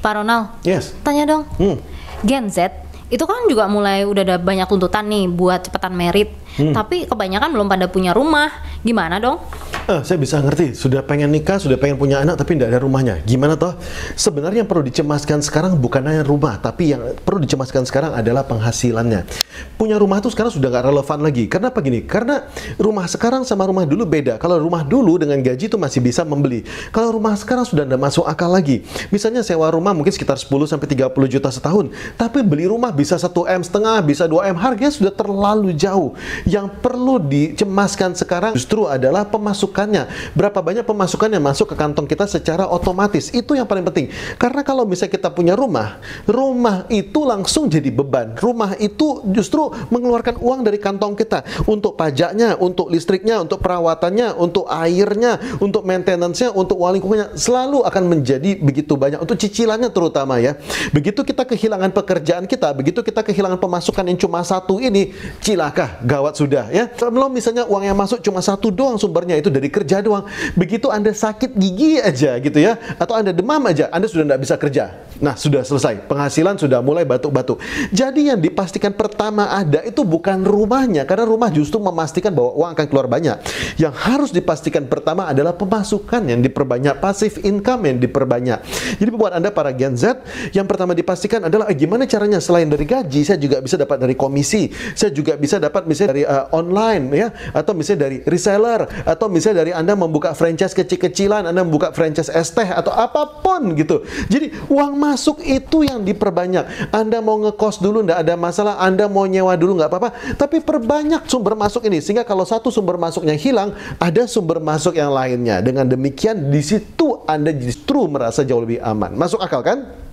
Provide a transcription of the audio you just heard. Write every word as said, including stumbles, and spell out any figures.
Pak Ronald, Yes. tanya dong. Hmm. Gen Z itu kan juga mulai udah ada banyak tuntutan nih buat cepetan merit, Hmm. tapi kebanyakan belum pada punya rumah. Gimana dong? Eh, saya bisa ngerti, sudah pengen nikah, sudah pengen punya anak, tapi tidak ada rumahnya. Gimana toh? Sebenarnya yang perlu dicemaskan sekarang bukan hanya rumah, tapi yang perlu dicemaskan sekarang adalah penghasilannya. Punya rumah itu sekarang sudah nggak relevan lagi. Karena apa gini? Karena rumah sekarang sama rumah dulu beda. Kalau rumah dulu dengan gaji itu masih bisa membeli. Kalau rumah sekarang sudah tidak masuk akal lagi. Misalnya sewa rumah mungkin sekitar sepuluh sampai tiga puluh juta setahun, tapi beli rumah bisa satu M setengah, bisa dua M, harganya sudah terlalu jauh. Yang perlu dicemaskan sekarang justru adalah pemasukannya. Berapa banyak pemasukan yang masuk ke kantong kita secara otomatis. Itu yang paling penting. Karena kalau misalnya kita punya rumah, rumah itu langsung jadi beban. Rumah itu justru mengeluarkan uang dari kantong kita untuk pajaknya, untuk listriknya, untuk perawatannya, untuk airnya, untuk maintenance-nya, untuk uang lingkungannya. Selalu akan menjadi begitu banyak. Untuk cicilannya terutama ya. Begitu kita kehilangan pekerjaan kita, begitu kita kehilangan pemasukan yang cuma satu ini, cilaka, gawat sudah ya. Kalau misalnya uang yang masuk cuma satu doang sumbernya itu dari kerja doang. Begitu Anda sakit gigi aja gitu ya, atau Anda demam aja, Anda sudah tidak bisa kerja. Nah, sudah selesai. Penghasilan sudah mulai batuk-batuk. Jadi yang dipastikan pertama ada itu bukan rumahnya, karena rumah justru memastikan bahwa uang akan keluar banyak. Yang harus dipastikan pertama adalah pemasukan yang diperbanyak, passive income yang diperbanyak. Jadi buat Anda para Gen Z, yang pertama dipastikan adalah eh, gimana caranya selain dari gaji, saya juga bisa dapat dari komisi, saya juga bisa dapat misalnya dari uh, online ya, atau misalnya dari reseller, atau misalnya dari Anda membuka franchise kecil-kecilan, Anda membuka franchise es teh atau apapun gitu. Jadi uang masuk itu yang diperbanyak. Anda mau ngekos dulu nggak ada masalah, Anda mau nyewa dulu nggak apa-apa, tapi perbanyak sumber masuk ini sehingga kalau satu sumber masuknya hilang, ada sumber masuk yang lainnya. Dengan demikian di situ Anda justru merasa jauh lebih aman. Masuk akal kan?